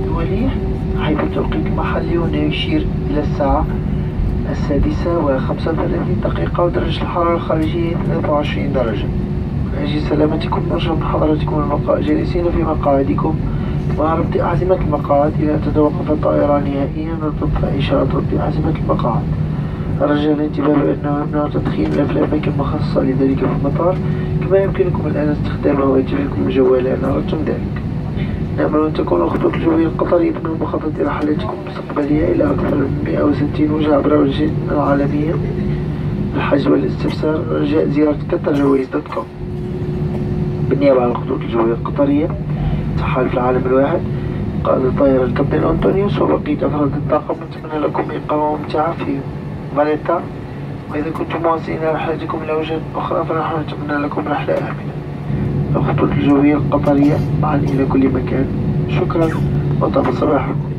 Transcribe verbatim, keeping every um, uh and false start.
الدولي، حيث التوقيت المحلي هنا يشير إلى الساعة السادسة وخمسة وثلاثين دقيقة، ودرجة الحرارة الخارجية ثلاثة وعشرين درجة. من أجل سلامتكم نرجو من حضراتكم البقاء جالسين في مقاعدكم مع ربط أحزمة المقاعد. إذا تتوقف الطائرة نهائيا وتطفئ إشارة ربط أحزمة المقاعد. رجاء الانتباه بأنه ممنوع تدخين في الأماكن المخصصة لذلك في المطار، كما يمكنكم الآن استخدام هواتفكم الجوالية إن أردتم ذلك. نأمل أن تكون الخطوط الجوية القطرية من مخطط رحلاتكم المستقبلية إلى أكثر من مئة وستين وجهة عبر الوجهات العالمية. الحجز والاستفسار رجاء زيارة قطر ايروايز دوت كوم. بالنيابة عن الخطوط الجوية القطرية تحالف العالم الواحد، قائد الطائرة الكابتن أنطونيوس وبقية أفراد الطاقم، نتمنى لكم إقامة ممتعة في مالطا. وإذا كنتم مواصلين رحلتكم إلى وجهات أخرى فنحن نتمنى لكم رحلة آمنة. الخطوط الجوية القطرية معا إلى كل مكان. شكرا وطاب صباحكم.